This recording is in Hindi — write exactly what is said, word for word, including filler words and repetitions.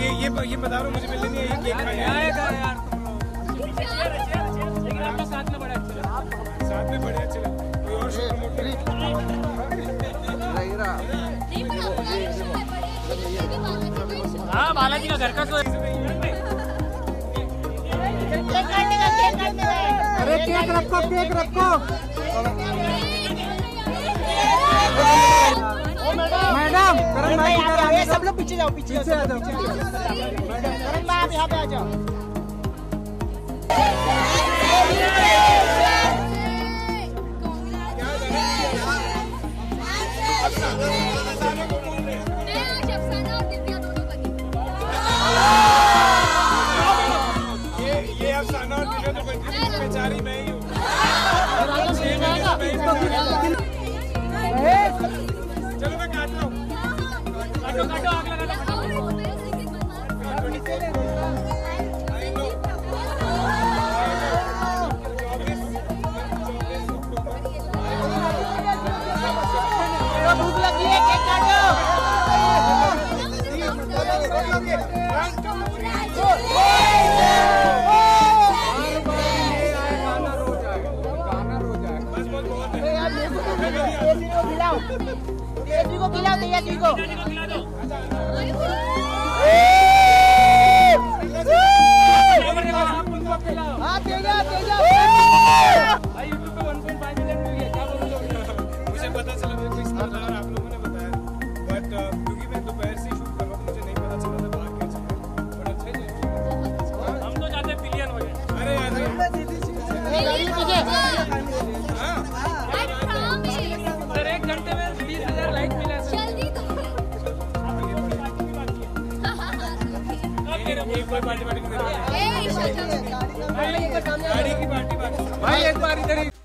ये ये ये बता रहा हूँ मुझे मिलने नहीं है, ये केक खाने आएगा यार तुम लोग। लेकिन आप लोग साथ में बड़े अच्छे लगे, साथ में बड़े अच्छे लगे। कोई और शो प्रमोट करे? हाँ बालाजी का घर का शो। अरे केक रखो, केक रखो। मैडम करण भाई इधर आइए, सब लोग पीछे जाओ, पीछे आ जाओ, करण भाई आप यहाँ पे आ जाओ। ये अफसाना और दिव्या तो बेचारी मैं ही हूँ। चलो मैं काट रहा हूँ, काटो काटो आग लगा दो। भूख लगी है, केक काटो। तेजी को खिलाओ, तेजी को खिला दो। हाँ तेजा, तेजा। भाई यूट्यूब पे one point five million views है, क्या बोलूं? मुझे पता चला, मेरे को इस तरह लगा और आप लोगों ने बताया, बट क्योंकि मैं दोपहर से शूट कर रहा हूँ, मुझे नहीं पता चला था बाहर क्या चल रहा है। बट अच्छे थे, हम तो चाहते बिलियन हो जाए। अरे यार सर एक घंटे में बीस हजार लाइक मिला सर। एक बार पार्टी पार्टी गाड़ी की पार्टी भाई, एक बार इधर ही